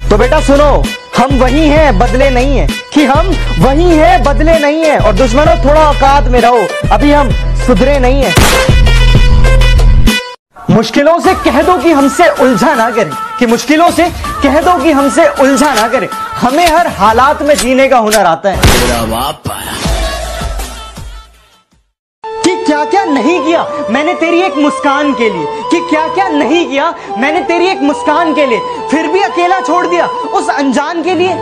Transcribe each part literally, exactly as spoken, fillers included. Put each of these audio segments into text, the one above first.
तो बेटा सुनो, हम वही हैं बदले नहीं हैं, कि हम वही हैं बदले नहीं हैं। और दुश्मनों थोड़ा औकात में रहो, अभी हम सुधरे नहीं हैं। मुश्किलों से कह दो कि हमसे उलझा ना करें, कि मुश्किलों से कह दो कि हमसे उलझा ना करें। हमें हर हालात में जीने का हुनर आता है। तेरा बाप कि क्या क्या नहीं किया मैंने तेरी एक मुस्कान के लिए, कि क्या क्या नहीं किया मैंने तेरी एक मुस्कान के लिए, फिर भी अकेला छोड़ दिया उस अनजान के लिए।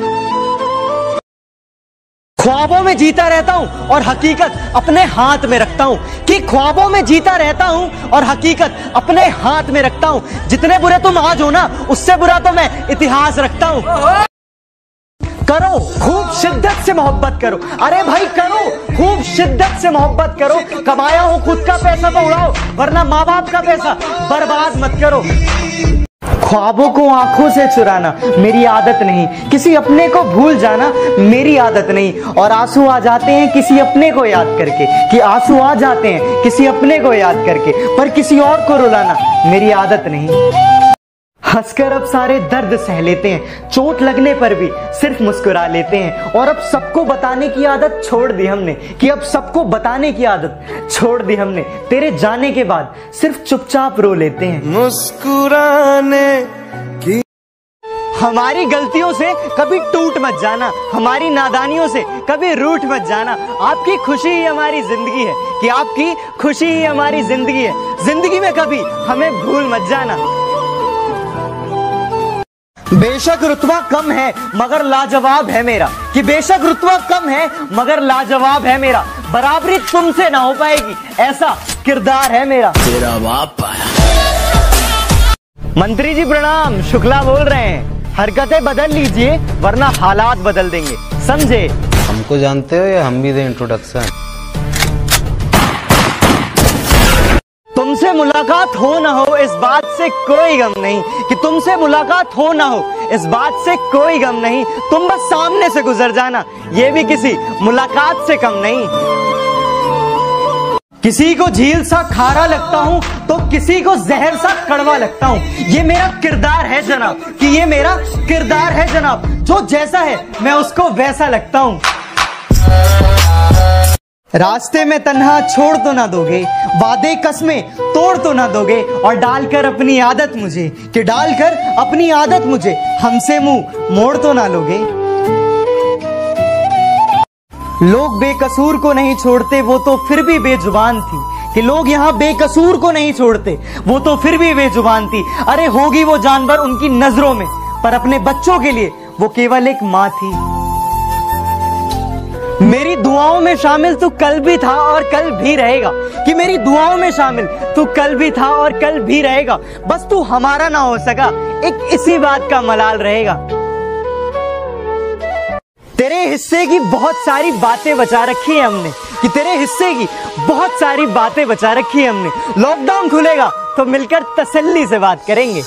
ख्वाबों में जीता रहता हूं और हकीकत अपने हाथ में रखता हूं, कि ख्वाबों में जीता रहता हूं और हकीकत अपने हाथ में रखता हूं। जितने बुरे तुम आज हो ना, उससे बुरा तो मैं इतिहास रखता हूं। करो खूब शिद्दत से मोहब्बत करो, अरे भाई करो खूब शिद्दत से मोहब्बत करो। कमाया हो खुद का पैसा तो उड़ाओ, वरना माँ बाप का पैसा बर्बाद मत करो। ख्वाबों को आंखों से चुराना मेरी आदत नहीं, किसी अपने को भूल जाना मेरी आदत नहीं। और आंसू आ जाते हैं किसी अपने को याद करके, कि आंसू आ जाते हैं किसी अपने को याद करके, पर किसी और को रुलाना मेरी आदत नहीं। हंसकर अब सारे दर्द सह लेते हैं, चोट लगने पर भी सिर्फ मुस्कुरा लेते हैं। और अब सबको बताने की आदत छोड़ दी हमने, कि अब सबको बताने की आदत छोड़ दी हमने। तेरे जाने के बाद सिर्फ चुपचाप रो लेते हैं। मुस्कुराने की हमारी गलतियों से कभी टूट मत जाना, हमारी नादानियों से कभी रूठ मत जाना। आपकी खुशी ही हमारी जिंदगी है, कि आपकी खुशी ही हमारी जिंदगी है। जिंदगी में कभी हमें भूल मत जाना। बेशक रुतबा कम है मगर लाजवाब है मेरा, कि बेशक रुतबा कम है मगर लाजवाब है मेरा। बराबरी तुमसे ना हो पाएगी ऐसा किरदार है मेरा। तेरा बाप मंत्री जी प्रणाम, शुक्ला बोल रहे हैं। हरकतें बदल लीजिए वरना हालात बदल देंगे, समझे? हमको जानते हो या हम भी दें इंट्रोडक्शन? तुमसे मुलाकात हो ना हो इस बात से कोई गम नहीं, कि तुमसे मुलाकात हो ना हो इस बात से कोई गम नहीं। तुम बस सामने से गुजर जाना, ये भी किसी मुलाकात से कम नहीं। किसी को झील सा खारा लगता हूं तो किसी को जहर सा कड़वा लगता हूं। ये मेरा किरदार है जनाब, कि ये मेरा किरदार है जनाब। जो जैसा है मैं उसको वैसा लगता हूं। रास्ते में तन्हा छोड़ तो ना दोगे, वादे कसमें तोड़ तो ना दोगे। और डालकर अपनी आदत मुझे, कि डालकर अपनी आदत मुझे हमसे मुंह मोड़ तो ना लोगे। लोग बेकसूर को नहीं छोड़ते वो तो फिर भी बेजुबान थी, कि लोग यहाँ बेकसूर को नहीं छोड़ते वो तो फिर भी बेजुबान थी। अरे होगी वो जानवर उनकी नजरों में, पर अपने बच्चों के लिए वो केवल एक माँ थी। मेरी दुआओं में शामिल तू कल भी था और कल भी रहेगा, कि मेरी दुआओं में शामिल तू कल भी था और कल भी रहेगा। बस तू हमारा ना हो सका, एक इसी बात का मलाल रहेगा। तेरे हिस्से की बहुत सारी बातें बचा रखी है हमने, कि तेरे हिस्से की बहुत सारी बातें बचा रखी है हमने। लॉकडाउन खुलेगा तो मिलकर तसल्ली से बात करेंगे।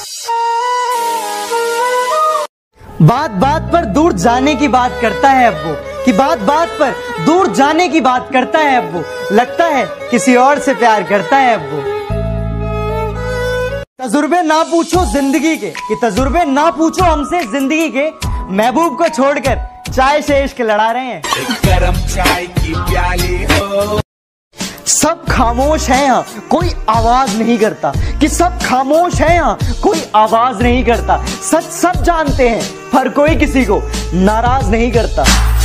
बात बात पर दूर जाने की बात करता है अब वो, कि बात बात पर दूर जाने की बात करता है अब वो। लगता है किसी और से प्यार करता है अब वो। तजुर्बे ना पूछो जिंदगी के, कि तजुर्बे ना पूछो हमसे जिंदगी के। महबूब को छोड़कर चाय से इश्क लड़ा रहे हैं। गरम चाय की प्याली हो। सब खामोश है यहाँ कोई आवाज नहीं करता, कि सब खामोश है यहाँ कोई आवाज नहीं करता। सच सब जानते हैं पर कोई किसी को नाराज नहीं करता।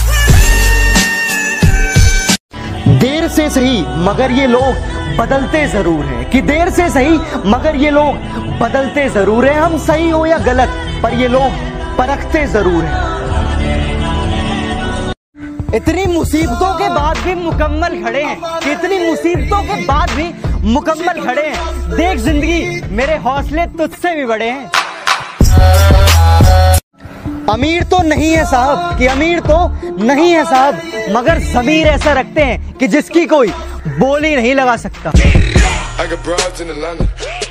देर से सही मगर ये लोग बदलते जरूर हैं, कि देर से सही मगर ये लोग बदलते जरूर हैं। हम सही हो या गलत पर ये लोग परखते जरूर हैं। इतनी मुसीबतों के बाद भी मुकम्मल खड़े हैं, कि इतनी मुसीबतों के बाद भी मुकम्मल खड़े हैं। देख जिंदगी मेरे हौसले तुझसे भी बड़े हैं। अमीर तो नहीं है साहब, कि अमीर तो नहीं है साहब, मगर ज़मीर ऐसा रखते हैं कि जिसकी कोई बोली नहीं लगा सकता।